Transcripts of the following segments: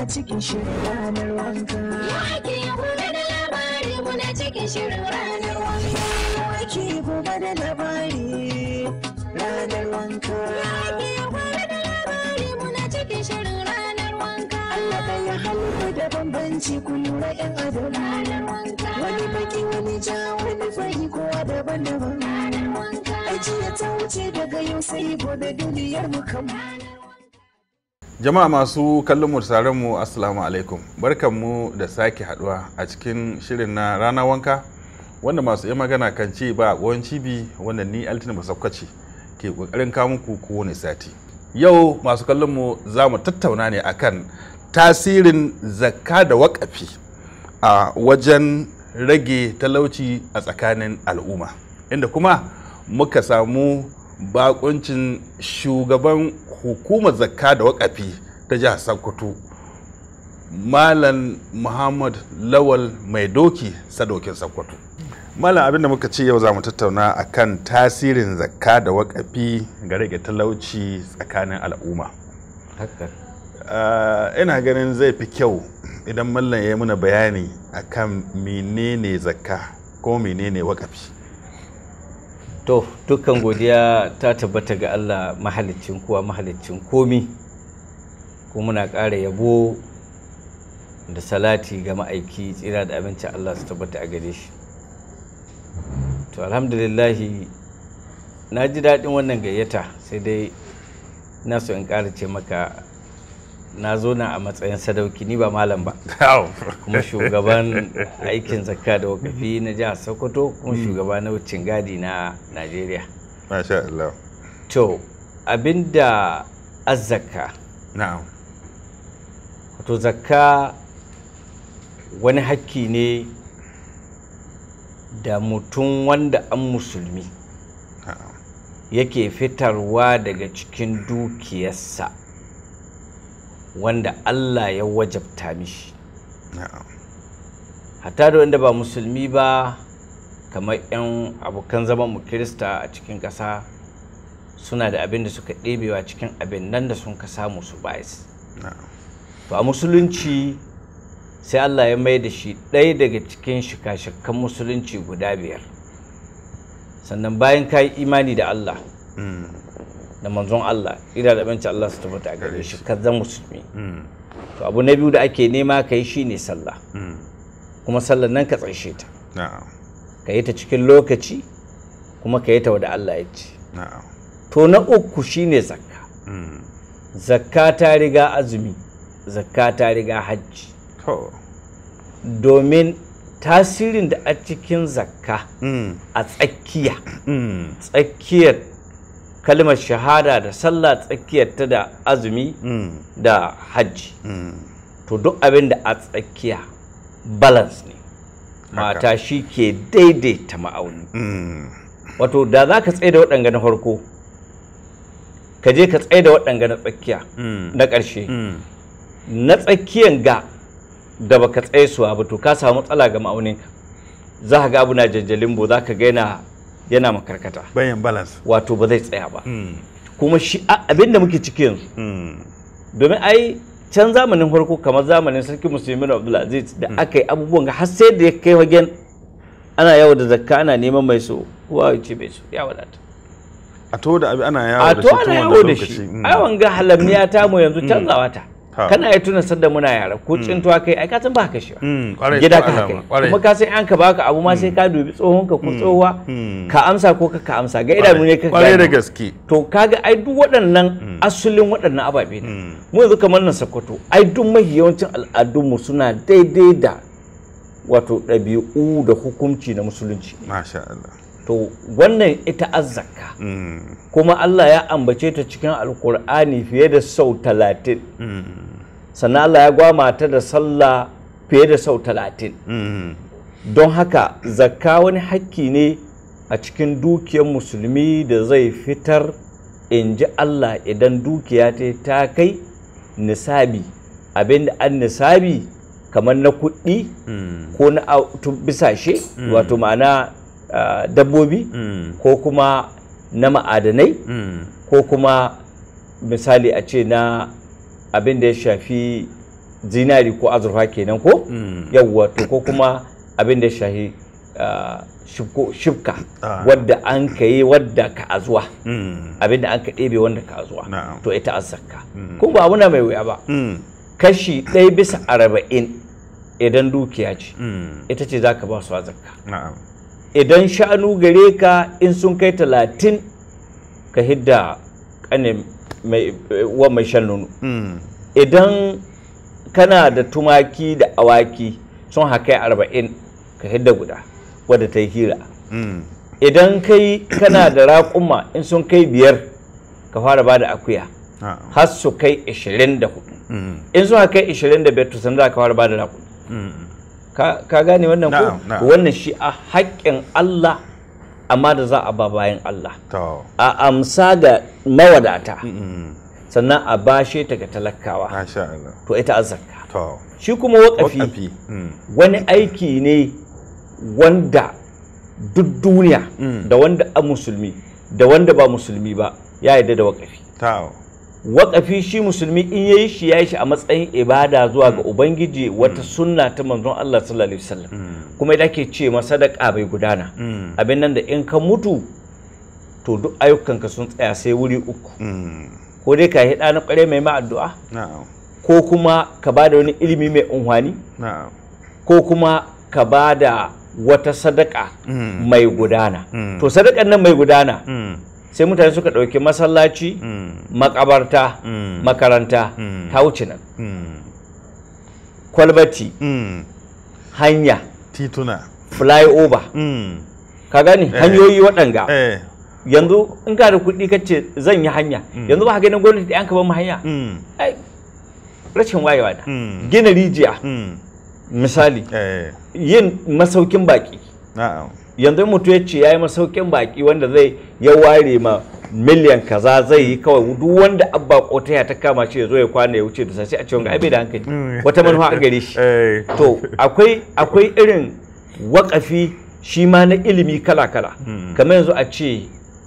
muna cikin shirin ranar wanka. Wake gobe da labari muna cikin shirin ranar wanka. Wake gobe da labari ranar wanka. Wake gobe da labari muna cikin shirin ranar wanka. Allah ɗaya halittu da bambanci ku lura 'yan adam. Ranar wanka. Wani baki wani ja wani fari kowa daban-daban. Ranar wanka. Ajiya ta wuce daga yau sai gobe duniyar mu kan. Jama'a masu kallon mu da sauraron mu assalamu alaikum. Barkanmu da sake haduwa a cikin shirin na rana wanka wanda masu yi magana kan ce ba goyon cibi wanda ni Altine Basakwaci ke kokarin kawo muku kowane sati. Yau masu kallon mu za mu tattauna ne akan tasirin zakka da waƙafi a wajen rage talauci a tsakanin al'umma, inda kuma muka samu bakuncin shugaban hukumar zakka da waƙafi ta jihar Sokoto, Malam Muhammad Lawal Mai Doki Sadokin Sokoto. Malam, abinda muka ce yau za mu tattauna akan tasirin zakka da waƙafi ga rage talauci tsakanin al'umma. Ina ganin zai fi kyau idan mallam ya yi muna bayani akan menene zakka ko menene waƙafi. To, dukkan godiya ta tabbata ga Allah mahaliccin kowa mahaliccin komi, kuma muna ƙara yabo da salati ga ma'aiki tsira da abinci Allah su tabbata a gare shi. To, alhamdulillahi na ji daɗin wannan gayyata, sai dai na so in ƙara ce maka na zo na a matsayin sadauki, ni ba malam ba, kuma shugaban aikin zakka da wakafi na jihar Sokoto, kuma shugaba na wucin gadi na Najeriya. Masha Allah. To, abinda azzakka. Na'am. Wato zakka wani hakki ne da mutum wanda an musulmi yake fitarwa daga cikin dukiyarsa wanda Allah ya wajabta mishi. Hatta da wanda ba musulmi ba, kamar 'yan abokan zaman mu Kirista a cikin ƙasa, suna da abin da suka ɗebewa cikin abin nan da sun ka samu su bayas. To a musulunci sai Allah ya mai da shi ɗaya daga cikin shika-shikan musulunci guda 5. Sannan bayan ka yi imani da Allah da manzon Allah, ina da banci Allah su tabbata a gare shi, ka zan musulmi. To abu na biyu da ake nema ka yi shine sallah, kuma sallar nan ka tsaishe ta, ka yi ta cikin lokaci, kuma ka yi ta wadda Allah ya ce. To na uku shine zakka. Zakka ta riga azumi, zakka ta riga hajji, domin tasirin da a cikin zakka a tsakiyar kalmar shahada da sallah, tsakiyar ta da azumi da hajji. To duk abin da a tsakiya balance ne, mata shi ke daidaita ma'auni. Wato da za ka tsaye da waɗanga na farko, ka je ka tsaye da waɗanga na tsakiya na ƙarshe, na tsakiyan ga da baka tsaye suwa ba, to ka samu matsala ga ma'auninka. Za ka ga abu na janjalimbo, za ka ga yana makarkata, bayan balance, wato ba zai tsaya ba. Kuma shi abinda muke ciki yanzu, domin ai can zamanin farko kamar zamanin sarki musulmi na Abdulaziz da aka yi abubuwan ga har sai da ya kai wagen ana yawo da zakka, ana neman mai so, kowa ya ce bai so, ya wadata. A to da abi ana yawo da shi tun wannan lokaci. Ai wanga halamniya ta mu yanzu canzawa ta. Kana ya tuna sanda muna yara ko cintuwa kai, ai ka san ba ka shi gida ka kai, kuma ka sai an ka baka abu ma sai ka dubi tsohon ka ko tsohuwa ka amsa ko ka amsa ga idanu ne ka kwarai da gaske. To kaga ai duk waɗannan asulin waɗannan ababe ne. Mu yanzu kamar nan Sokoto, ai duk mafi yawancin al'adunmu suna daidai da wato ɗabi'u da hukunci na musulunci. Masha Allah. To wannan ita azzaka, kuma Allah ya ambace ta cikin alkur'ani fiye da sau 30. Sannan Allah ya gwama ta da sallah fiye da sau 30. Don haka zakka wani hakki ne a cikin dukiyar musulmi da zai fitar, in ji Allah, idan dukiya ta kai nisabi. Abinda an nisabi kamar na kuɗi ko na bisashe, wato ma'ana dabbobi, ko kuma na ma'adanai, ko kuma misali a ce na abin da ya shafi zinari ko azurfa kenan ko yawwa to ko kuma abin da shahi shibka wadda an ka yi wadda ka azuwa abin da an ka ɗebe wanda ka azuwa to ita azzakka ko ba muna mai wuya ba kashi 1/40 idan dukiya ce ita ce za ka ba su azzakka idan shanu gare ka in sun kai 30 ka hidda kane mai shan nono idan kana da tumaki da awaki sun haka 40 ka hidda guda wadda ta yi hira idan kai kana da raƙuma in sun kai 5 ka fara ba da akuya har su kai 24 in sun haka 25 to sanda ka fara ba da raƙuma ka gane wannan ko wannan shi a haƙƙin Allah amma da za a ba bayan Allah a amsa ga mawadata sannan a bashe ta ga talakawa to ita azzaka shi kuma waƙafi wani aiki ne wanda duk duniya da wanda a musulmi da wanda ba musulmi ba ya yarda da waƙafi waƙafi shi musulmi in yayi shi yayi shi a matsayin ibada zuwa ga ubangiji wata sunna ta manzon Allah sallallahu alaihi wasallam kuma idan ake ce masa sadaka bai gudana abin nan da in ka mutu to duk ayyukanka sun tsaya sai wuri uku ko dai ka yi ɗa na ƙware mai ma addu'a ko kuma ka bada wani ilimi mai unhwani ko kuma ka bada wata sadaka mai gudana to sadakan nan mai gudana sai mutane suka ɗauki masallaci makabarta makaranta ta wuce nan kwalbati hanya tituna flyover ka gani hanyoyi waɗanga yanzu in ka da kuɗi kace zan yi hanya yanzu ba ka ganin gwamnati da yanka ba mu hanya rashin wayewa da gina rijiya misali yin masaukin baki yanzu mutum ya ce ya yi masaukin baki wanda zai ya ware ma miliyan kaza zai yi kawai duk wanda abba kotaya ta kama shi ya zo ya kwana ya wuce da sai a ce wanga abe da hankali wata manufa a gare shi to akwai irin waƙafi shi ma na ilimi kala kala kamar yanzu a ce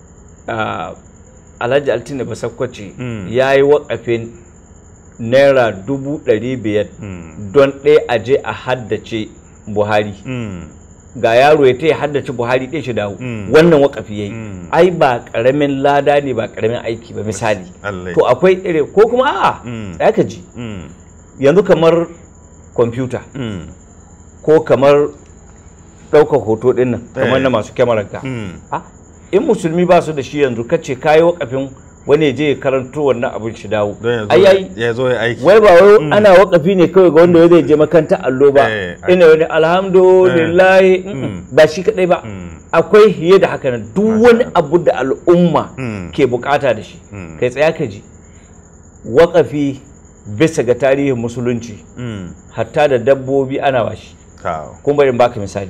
Alhaji Altine Basakwace ya yi waƙafin naira 500,000 don ɗaya a je a haddace Buhari ga yaro ya ta ya haddace Buhari ɗaya shi dawo wannan waƙafi ya yi ai ba ƙaramin lada ne ba ƙaramin aiki ba misali to akwai ire ko kuma a'a ya ka ji yanzu kamar kwamfuta ko kamar ɗaukar hoto ɗin nan kamar na masu kyamarar ka in musulmi ba su da shi yanzu kace kayi waƙafin wani je ya karanto wannan abin shi dawo ya zo ya aiki wai ba wai ana waƙafi ne kawai ga wanda zai je makaranta allo ba ina wani alhamdulillah ba shi kadai ba akwai hiye da haka duk wani abu da al'umma ke bukata da shi kai tsaya ka ji waƙafi bisa ga tarihin musulunci hatta da dabbobi ana bashi kuma bari in baka misali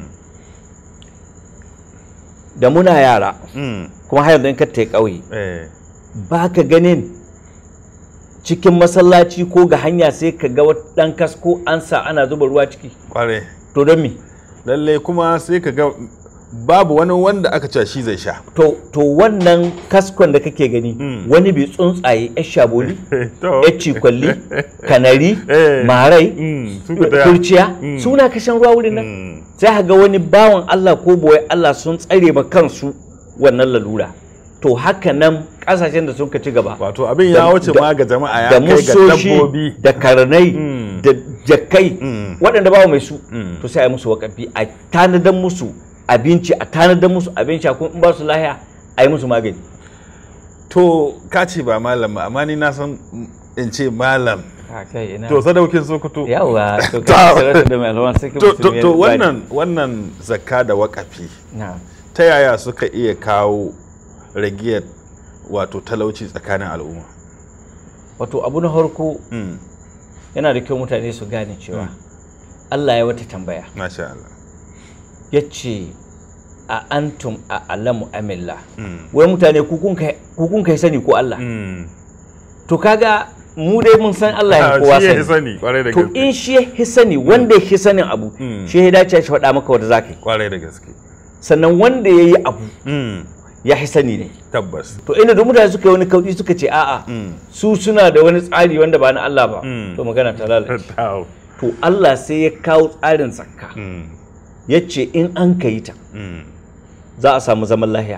da muna yara kuma har yanzu in ka tai ƙauye ba ka ganin cikin masallaci ko ga hanya sai ka ga ɗan kasko an sa ana zuba ruwa ciki kware to don me lalle kuma sai ka ga babu wani wanda aka ce shi zai sha to wannan kaskon da kake gani wani bai tsuntsaye ya shaboli ya cikwalli kanari marai kurciya suna kashin ruwa wurin nan sai ga wani bawan Allah ko boye Allah sun tsare ba kansu wannan lalura to haka nan kasashen da sun ka ci gaba wato abin ya wuce ma ga jama'a ya kai ga dabbobi da karnai da jakkai waɗanda babu mai su to sai a yi musu wakafi a tanadan musu abinci a tanadar musu abinci a in ba su lahiya a yi musu magani to ka ce ba malam amma ni na san in ce malam to sadaukin Sokoto yawa to ka sarrafa da malaman sai to wannan zakka da wakafi ta yaya suka iya kawo ragiyar wato talauci tsakanin al'umma wato abu na harko yana da kyau mutane su gane cewa Allah ya wata tambaya masha Allah ya ce a antum a alamu amillah wai mutane kukun kai sani ko Allah to kaga mu dai mun san Allah ya kowa sani to in shi ya sani wanda ya sanin abu shi ya dace shi faɗa maka wanda zaka yi kwarai da gaske sannan wanda ya yi abu ya hi sani ne. Tabbas. To inda duk mutane suka yi wani kauɗi suka ce a'a su suna da wani tsari wanda ba na Allah ba, to magana ta lalace. To Allah sai ya kawo tsarin zakka. Ya ce in an ka yi ta za a samu zaman lahiya,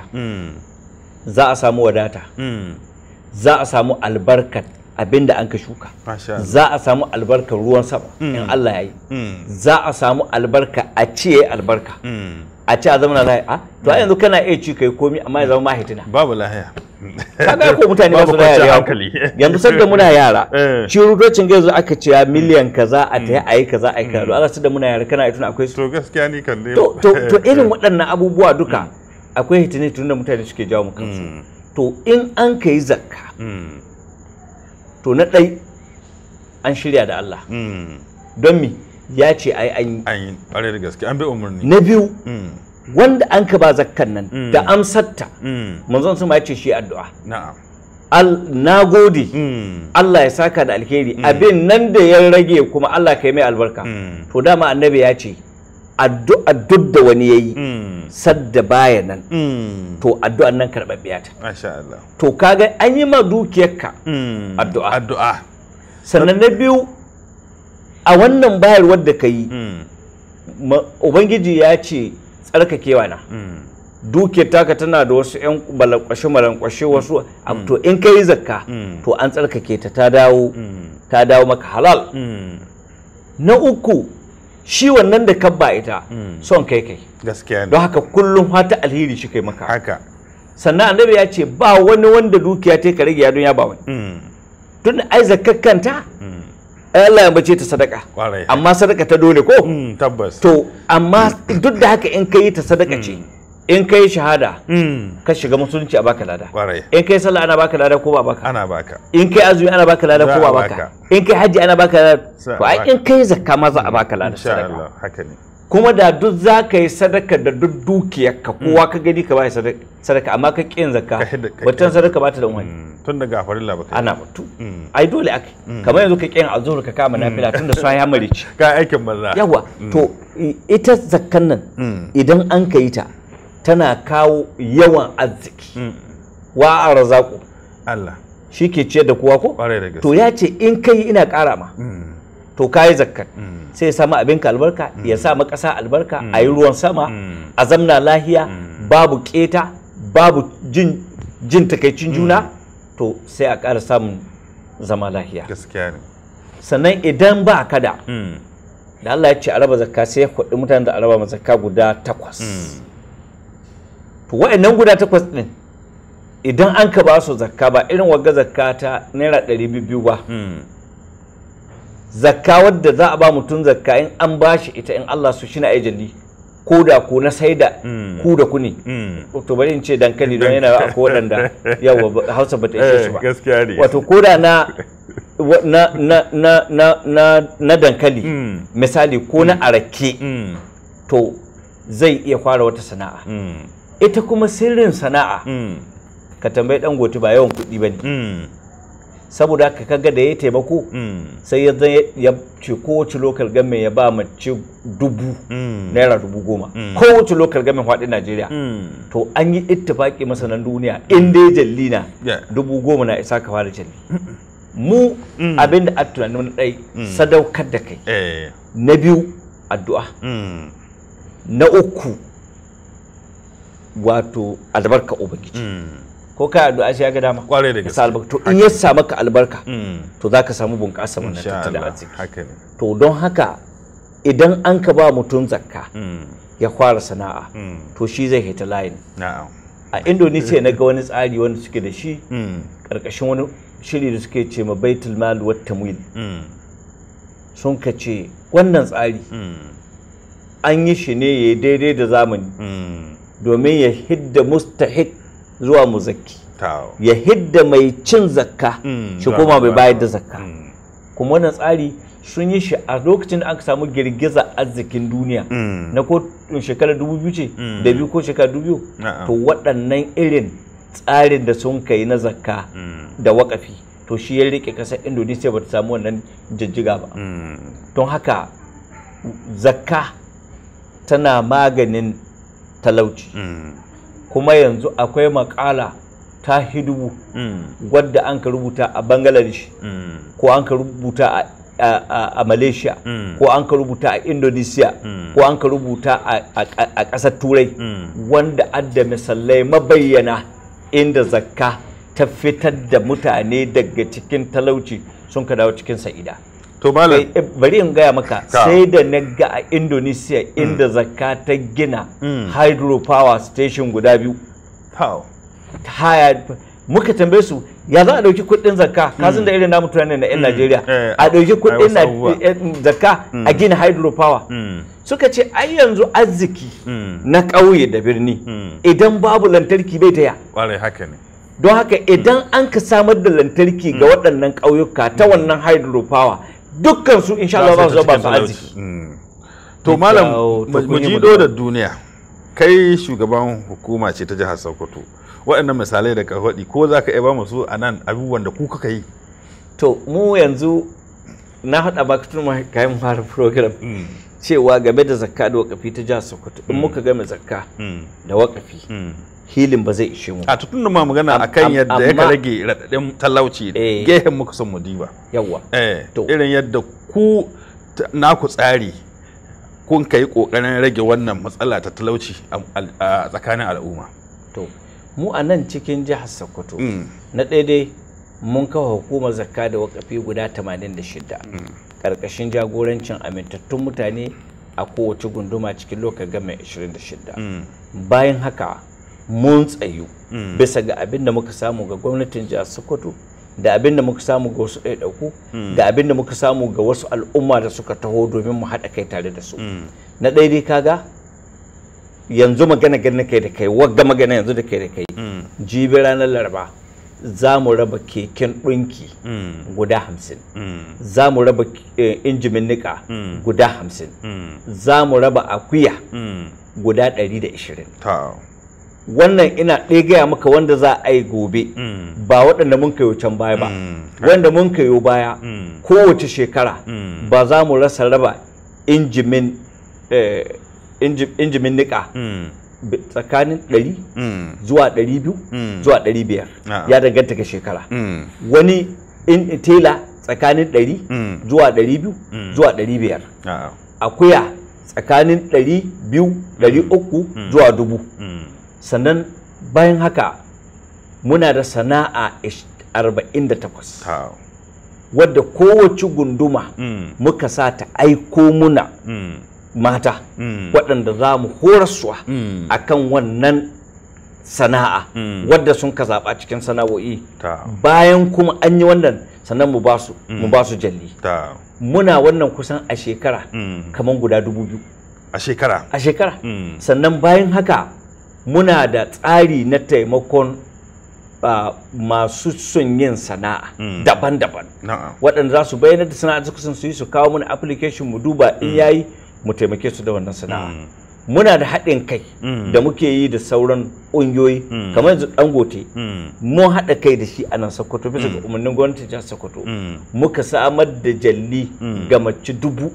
za a samu wadata, za a samu albarkat abinda an ka shuka, za a samu albarkar ruwan sama in Allah ya yi, za a samu albarka a ce albarka, a ce a zama lahiya. To a yanzu kana iya ci kai komi amma ya zama mahitina, babu lahiya. Kaga ko mutane ba su lahiya yanzu sanda muna yara cirutocin gaizu aka ce miliyan kaza a ta ayi kaza ayi kaza. Allah sanda muna yara kana tuna akwai su. To gaskiya ni kan dai. To irin waɗannan abubuwa duka akwai hitine tun da mutane suke jawo mu kansu. To in an kai zakka to na ɗai an shirya da Allah don mi ya ce ai an yi ƙwarai da gaske an bi umarni. Na biyu wanda an ka ba zakkan nan da amsatta manzon sun ma ya ce shi addu'a. Na'am. Na gode Allah ya saka da alheri abin nan da ya rage kuma Allah ka yi mai albarka. To dama annabi ya ce addu'a duk da wani yayi sadda baya nan to addu'an nan karɓaɓɓiya ta. Masha Allah. To kaga an yi ma dukiyarka addu'a. Sannan na biyu a wannan bayarwar da ka yi Ubangiji ya ce tsarkakewa na dukiyar taka tana da wasu 'yan balankwashe wasu to in ka yi zakka to an tsarkake ta dawo maka halal. Na uku shi wannan da kabba ita son kai gaskiya ne, don haka kullum fata alheri shi kai maka haka. Sannan annabi ya ce ba wani wanda dukiya ta ka rage ya don ya ba wani tun ai zakkar kanta Allah ya bace ta sadaka, amma sadaka ta dole ko? Tabbas. To amma duk da haka in kai ta sadaka ce, in kai shahada ka shiga musulunci a baka lada, in kai sallah ana baka lada ko ba baka? Ana baka. In kai azumi ana baka lada ko ba baka? In kai haji ana baka lada, to ai in kai zakka ma za a baka lada sadaka. Insha Allah haka ne. Kuma da duk za ka yi sadaka da duk dukiyarka kowa ka gani ka bai sadaka amma ka ƙin zakka watan sadaka ba ta da wani. Tun da gafarin la baka ana batu ai dole aka kamar yanzu ka ƙin azhur ka kama nafila tun da sai ya marici ka aikin banza. Yawa to ita zakkan nan idan an ka yi ta tana kawo yawan arziki wa arzaku Allah shi ke ciyar da kowa ko? Ƙwarai da gaske. To ya ce in kai ina ƙara ma to kayi zakkat sai ya samu abinka albarka ya sa ƙasa albarka a yi ruwan sama a zamna lahiya babu keta babu jin takaicin juna to sai a ƙara samun zama lahiya. Gaskiya ne. Sannan idan ba ka da Allah ya ce a raba zakka sai ya kwaɗi mutane da a raba zakka guda 8 to wa'annan guda 8 ɗin idan an ka ba su zakka ba irin wagga zakka ta naira 200 ba zakka wadda za a ba mutum zakka in an ba shi ita in Allah su shi na ajalli ko da ko na sai da ku da ku ne to bari in ce dankali don yana akwai waɗanda yawa Hausa bata ishe su ba gaskiya ne. Wato ko da na dankali misali ko na arake to zai iya fara wata sana'a ita kuma sirrin sana'a ka tambayi Dangote ba yawan kuɗi ba ne saboda haka kaga da ya taimako sai ya ce kowace local government ya ba mace 10,000 naira 10,000 kowace local government faɗin Najeriya to an yi ittifaki masanan duniya in dai jalli na 10,000 na isa ka fara jalli mu abinda a tunanin na ɗai sadaukar da kai na biyu addu'a na uku wato albarka ubangiji ko kai addu'a shi ya ga dama kwarai da gaske to in ya samu ka albarka to zaka samu bunƙasa wannan tattalin arziki to don haka idan an ka ba mutum zakka ya fara sana'a to shi zai hita layin a Indonesia na ga wani tsari wanda suke da shi karkashin wani shiri da suke ce ma baitul mal wat tamwil sun ka ce wannan tsari an yi shi ne ya daidai da zamani domin ya hidda mustahiq zuwa muzakki ya hidda mai cin zakka shi kuma mai bayar da zakka kuma wannan tsari sun yi shi a lokacin da aka samu girgiza arzikin duniya na ko shekarar 2000 ce da biyu ko shekarar 2000 to waɗannan irin tsarin da sun kai na zakka da waƙafi to shi ya rike ƙasar Indonesia ba ta samu wannan jijjiga ba don haka zakka tana maganin talauci kuma yanzu akwai makala ta hidubu wadda an ka rubuta a Bangladesh ko an ka rubuta a Malaysia ko an ka rubuta a Indonesia ko an ka rubuta a ƙasar Turai wanda adda misalai mabayyana inda zakka ta fitar da mutane daga cikin talauci sun ka dawo cikin sa'ida. To malam bari in gaya maka sai da na ga a Indonesia inda zakka ta gina hydropower station guda biyu. Muka tambaye su ya za a dauki kuɗin zakka kazin da irin namu tunanin na 'yan Najeriya a dauki kuɗin zakka a gina hydropower suka ce ai yanzu arziki na ƙauye da birni idan babu lantarki bai taya. Haka ne. Don haka idan an ka samar da lantarki ga waɗannan ƙauyuka ta wannan hydropower dukkan su insha Allah za su ba su arziki. To malam mu jido da duniya kai shugaban hukuma ce ta jihar Sokoto waɗannan misalai da ka faɗi ko za ka iya ba mu su a nan abubuwan da ku kuka yi? To mu yanzu na haɗa baka tun kayan fara program cewa game da zakka da wakafi ta jihar Sokoto in muka game zakka da wakafi hilin ba zai ishe mu. A tutun da ma magana akan yadda ya ka rage raɗaɗin talauci gehen muka son mu diba. Yawwa. Irin yadda ku naku tsari kun kai kokarin rage wannan matsala ta talauci a tsakanin al'umma. To mu a nan cikin jihar Sokoto na daidai mun kawo hukumar zakka da wakafi guda 86 karkashin jagorancin amintattun mutane a kowace gunduma cikin lokacin gama 26. Bayan haka mun tsayu bisa ga abin da muka samu ga gwamnatin jihar Sokoto da abin da muka samu ga wasu ɗaiɗaiku da abin da muka samu ga wasu al'umma da suka taho domin mu haɗa kai tare da su. Na daidai kaga yanzu magana ganin kai da kai wagga magana yanzu da kai da kai jibi ranar Laraba za mu raba keken ɗinki guda 50 za mu raba injimin niƙa guda 50 za mu raba akuya guda 120. Wannan ina ɗaya gaya maka wanda za a yi gobe ba waɗanda mun kayo can baya ba wanda mun kayo baya kowace shekara ba za mu rasa raba injimin niƙa tsakanin 100 zuwa 200 zuwa 500 ya danganta ga shekara. Wani tela tsakanin 100 zuwa 200 zuwa 500 akuya tsakanin 200 300 zuwa 1000. Sannan bayan haka muna da sana'a 48 wadda kowace gunduma muka sa ta aiko muna mata waɗanda za mu horaswa a kan wannan sana'a wadda sun ka zaɓa cikin sana'o'i. Bayan kuma an yi wannan sannan mu ba su jalli. Muna wannan kusan a shekara kamar guda 2000 a shekara. Sannan bayan haka muna da tsari na taimakon masu son yin sana'a daban-daban waɗanda za su bayyana da sana'a su yi su kawo mana application mu duba in yayi mu taimake su da wannan sana'a. Muna da haɗin kai da muke yi da sauran ƙungiyoyi kamar yanzu Dangote mun haɗa kai da shi a nan Sokoto bisa ga umarnin gwamnatin jihar Sokoto muka samar da jalli ga mace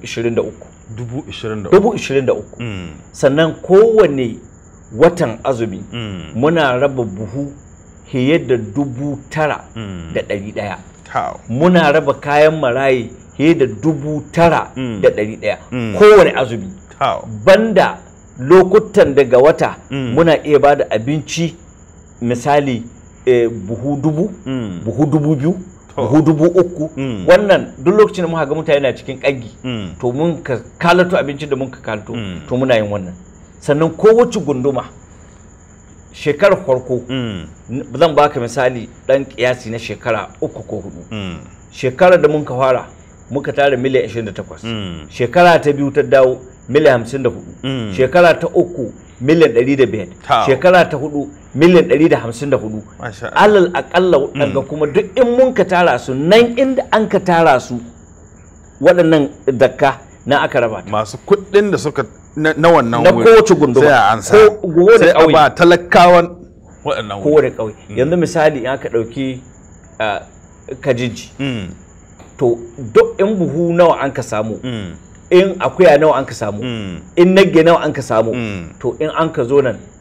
23,000 sannan kowane watan azumi muna raba buhu fiye da 9,100. Muna raba kayan marayi fiye da 9,100 kowane azumi. Banda lokutan daga wata muna iya ba da abinci misali buhu 1000 buhu 2000 buhu 3000. Wannan duk lokacin da muka ga mutane na cikin ƙangi to mun ka kalato abincin da mun ka kalato to muna yin wannan. Sannan kowace gunduma shekarar farko zan baka misali dan kiyasi na shekara 3 ko 4. Shekarar da mun ka fara muka tara miliyan 28. Shekara ta biyu ta dawo miliyan 54. Shekara ta uku miliyan 105. Shekara ta hudu miliyan 154. Alal akalla waɗanda kuma duk in mun ka tara su nan inda an ka tara su waɗannan dakka na aka raba masu kuɗin da suka na wannan na kowace gunduma sai a ansa sai a ba talakawan waɗannan kowane ƙauye. Yanzu misali in aka ɗauki kajiji to duk in buhu nawa an ka samu in akuya nawa an ka samu in nagge nawa an ka samu to in an ka zo nan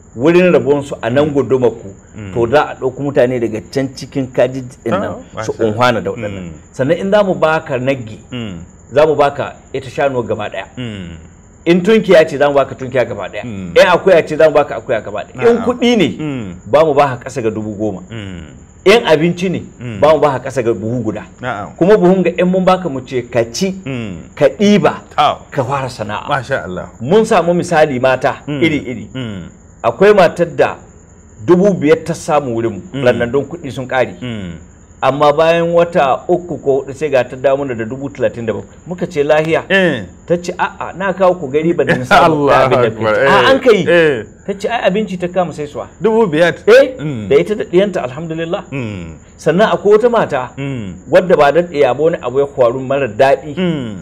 wurin rabonsu a nan gudumaku to za a ɗauki mutane daga can cikin kaji ɗin nan su unhwana da waɗannan sannan in za mu baka nagge za mu baka ita shanuwa gaba ɗaya in tunkiya ce za mu baka tunkiya gaba ɗaya in akuya ce za mu baka akuya gaba ɗaya in kuɗi ne ba mu baka ƙasa ga 10,000 in abinci ne ba mu baka ƙasa ga buhu guda kuma buhun ga in mun baka mu ce ka ci ka ɗiba ka fara sana'a masha Allah mun samu misali mata iri-iri akwai matar da 5,000 ta samu wurin lannan don kuɗi sun ƙari amma bayan wata 3 ko 4 sai ga ta dawo da 37,000 muka ce lahiya ta ce a'a na kawo ku gari ba da samu abin da kai an kai ta ce ai abinci ta kama sai suwa 5,000 da ita da ɗiyanta alhamdulillah sannan akwai wata mata wadda ba da ɗaya ba wani abu ya faru mara daɗi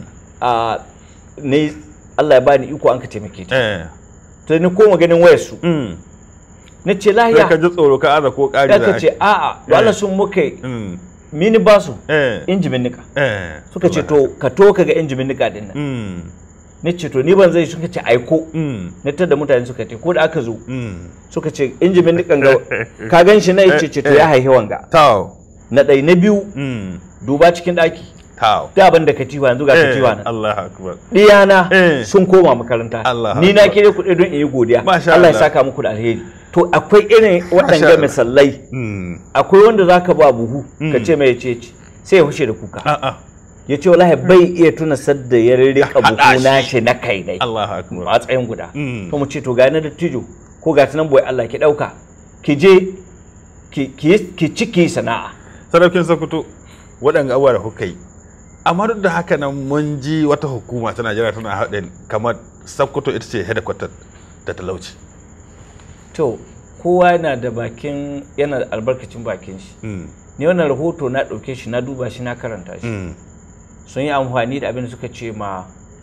ne Allah ya bani iko an ka taimake ta to ni koma ganin wayar su na ce lahiya ka ji tsoro ka aza ko ƙari ka ce a'a wala sun muka mini ba su injimin nika suka ce to ka ga injimin nika din nan na ce to ni ban zai suka ce aiko na tada mutane suka ce ko da aka zo suka ce injimin nikan ga ka gan shi na yace ce to ya haihi wanga na ɗai na biyu duba cikin ɗaki da ban da katifa yanzu ga katifa nan Allahu akbar diyana sun koma makaranta ni na kire kuɗi don in yi godiya Allah ya saka muku da alheri to akwai irin waɗanda misallai akwai wanda zaka ba buhu ka ce mai ce sai ya hushe da kuka ya ce wallahi bai iya tuna sadda ya rika buhu na shi na kai dai Allahu akbar a tsayin guda to mu ce to ga na dattijo ko ga tunan boy Allah ki dauka ki je ki ciki sana'a saraukin Sokoto waɗanda abuwa da kuka yi amma duk da haka nan mun ji wata hukuma ta Najeriya tana haɗin kamar Sokoto ita ce headquarter da talauci to kowa yana da albarkacin bakin shi ni wannan rahoto na ɗauke shi na duba shi na karanta shi sun yi amfani da abin da suka ce ma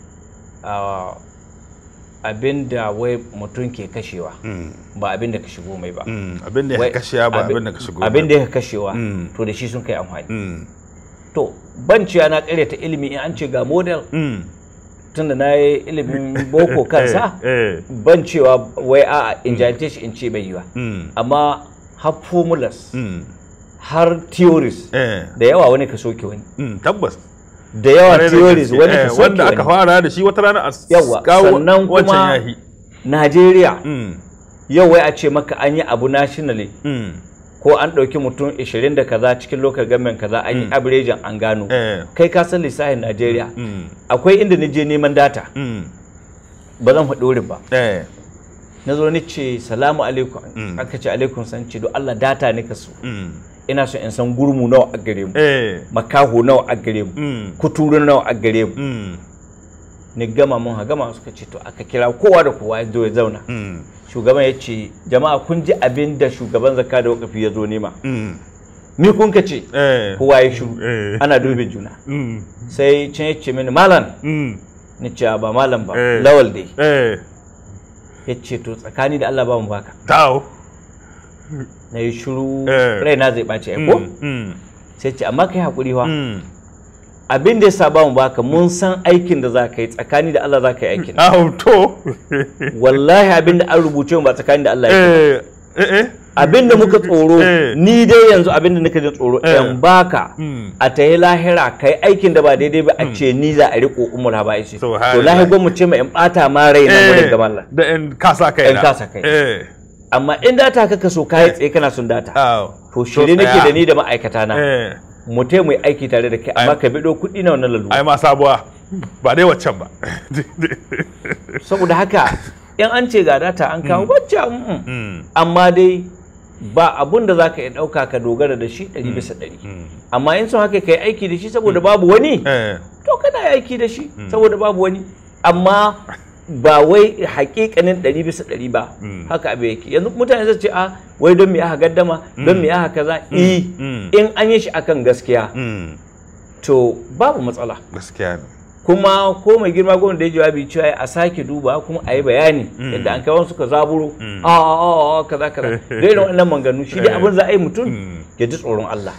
abin da wai mutum ke kashewa ba abin da ka shigo mai ba abin da ya kashewa ba abin da ka shigo abin da ya kashewa to da shi sun kai amfani to ban ciya na karyata ilimi in an ce ga model tunda na yi ilimin boko kansa ban cewa wai a in jante shi in ce bai yi ba amma har formulas har theories da yawa wani ka soke wani tabbas da yawa theories wani ka soke wanda aka fara da shi wata rana a yawa sannan kuma Najeriya yau wai a ce maka an yi abu nationally ko an ɗauki mutum 20 da kaza cikin local government kaza an yi averaging an gano kai ka san lissafin Najeriya akwai inda ni je neman data ba zan faɗi wurin ba na zo ni ce salamu alaikum aka ce alaikum san ce don Allah data ne ka so ina so in san gurmu nawa a gare mu makaho nawa a gare mu kuturu nawa a gare mu ni gama mun gama suka ce to aka kira kowa da kowa ya zo ya zauna shugaban ya ce jama'a kun ji abin da shugaban zakka da wakafi ya zo nema ni kun ka ce kowa ya shiru ana dubin juna sai can ya ce mini malam ni ce ba malam ba lawal dai ya ce to tsakani da Allah ba mu baka na yi shiru raina zai ɓace ko sai ce amma kai haƙuri wa abin da ya sa ba mu baka mun san aikin da za ka yi tsakani da Allah za ka yi aikin to wallahi abin da an rubuce mu ba tsakani da Allah ya abin da muka tsoro ni dai yanzu abin da nika jin tsoro in baka a ta yi lahira ka yi aikin da ba daidai ba a ce ni za a riƙo umar haba isi to lahi gwamnu ce ma in ɓata ma rai na wurin gaban Allah da in kasa kai in kasa kai amma in data ka so ka yi tsaye kana son data to shirye nake da ni da ma'aikata na mu te mu yi aiki tare da kai amma ka bido kuɗi na wannan lalura ai ma sabuwa ba dai waccan ba saboda haka in an ce ga data an kawo waccan amma dai ba abun da za ka iya ɗauka ka dogara da shi 100%. Amma in son haka ka yi aiki da shi saboda babu wani to kana yi aiki da shi saboda babu wani amma ba wai hakikanin 100% ba haka abu yake yanzu mutane zai ce a wai don me aka gaddama don me aka kaza in an yi shi akan gaskiya to babu matsala gaskiya ne kuma ko mai girma gwamnati da jawabi cewa a sake duba kuma a yi bayani yadda an kai wani suka zaburo kaza kaza da irin wannan manganu shi dai abin za a yi mutum ya ji tsoron Allah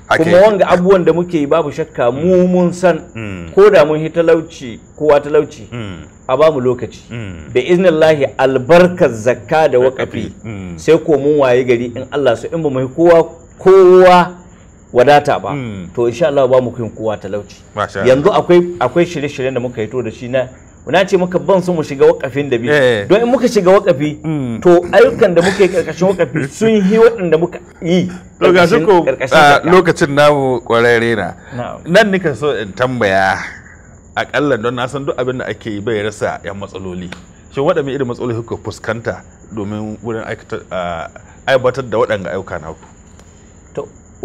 kuma wanga abubuwan da muke yi babu shakka mu mun san ko da mun yi talauci kowa talauci a ba mu lokaci da iznillahi albarkar zakka da waƙafi sai ko mun waye gari in Allah so in ba mu yi kowa wadata ba to insha Allah ba mu kin kowa talauci. Yanzu akwai shirye-shiryen da muka yi to da shi na ce muka ban su mu shiga wakafin da bi don in muka shiga wakafi to ayyukan da muka yi karkashin wakafi sun yi waɗanda muka yi lokacin namu kwararre na nan nika so in tambaya akalla don na san duk abin da ake yi bai rasa yan matsaloli shin waɗanne irin matsaloli kuka fuskanta domin wurin aiwatar da waɗanda ayyuka naku? To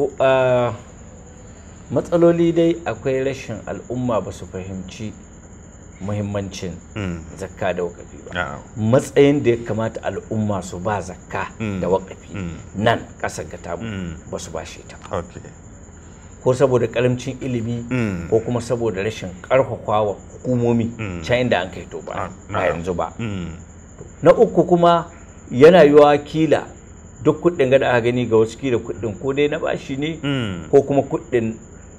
matsaloli dai akwai rashin al'umma ba su fahimci muhimmancin zakka da wakafi ba matsayin da ya kamata al'umma su ba zakka da wakafi nan ƙasar ga tamu ba su ba shi ta ko saboda karamcin ilimi ko kuma saboda rashin ƙarfafawa hukumomi can inda an kai to ba yanzu ba. Na uku kuma yana yiwa kila duk kuɗin gada aka gani ga wasu kila kuɗin ko dai na bashi ne ko kuma kuɗin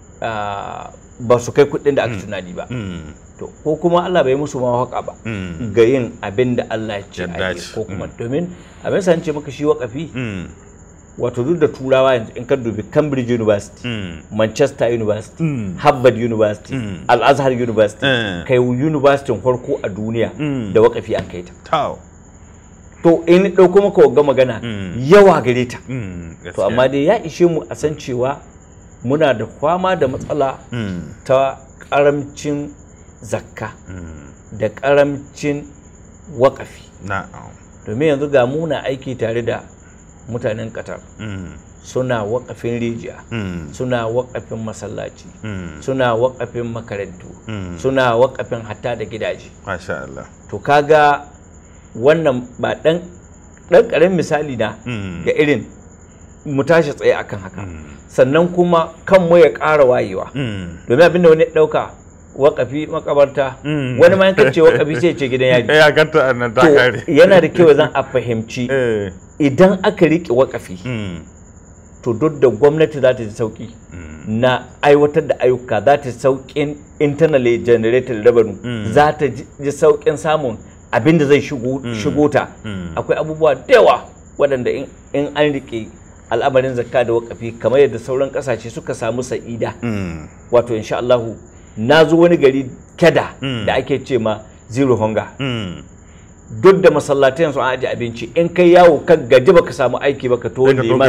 ba su kai kuɗin da aka tunani ba to ko kuma Allah bai musu mawaka ba ga yin abin da Allah ya ce ko kuma domin abin sa ce maka shi wakafi wato duk da turawa yanzu in ka dubi Cambridge University Manchester University Harvard University Al-Azhar University kai university farko a duniya da wakafi an kai ta to in dauko maka wagga magana yawa gare ta to amma dai ya ishe mu a san cewa muna da fama da matsala ta karamcin zakka da karamcin wakafi domin yanzu ga muna aiki tare da mutanen Qatar suna wakafin rijiya suna wakafin masallaci suna wakafin makarantu suna wakafin hatta da gidaje masha Allah to kaga wannan ba dan karamin misali na ga irin mu tashi tsaye akan haka sannan kuma kanmu ya ƙara wayewa domin abinda wani ɗauka wakafi makabarta wani ma yankan ce wakafi sai ce gidan yaji ya ganta annan ta kare yana da kyau zan a fahimci idan aka riƙe wakafi to duk da gwamnati za ta ji sauki na aiwatar da ayyuka za ta sauƙin internally generated revenue za ta ji sauƙin samun abin da zai shigo ta akwai abubuwa da yawa waɗanda in an riƙe al'amarin zakka da wakafi kamar yadda sauran ƙasashe suka samu sa'ida wato insha Allahu na zo wani gari Keda da ake ce ma zero hunger duk da masallatan su an aje abinci in kai yawo kan gaji baka samu aiki baka to liman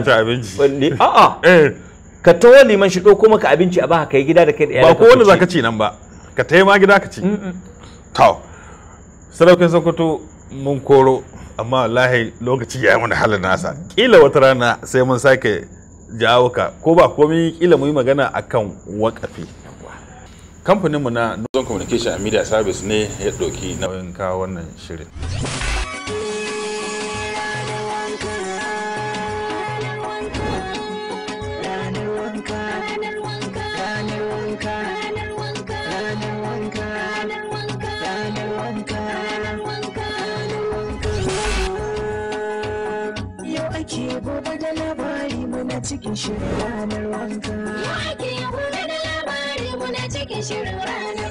ka to liman shi ɗauko maka abinci a baka kai gida da kai da ba ko wanda zaka ci nan ba ka tayi ma gida ka ci to sadaukin Sokoto mun koro amma wallahi lokaci ya yi mana halin nasa kila wata rana sai mun sake jawo ka ko ba komai kila mu yi magana akan wakafi. Kamfaninmu na Northern Communication and Media Service ne ya ɗauki nauyin kawo wannan shirin. Yau ake gobe da labari muna cikin shirin ranar wanka. Yau ake gobe da labari muna cikin shirin ranar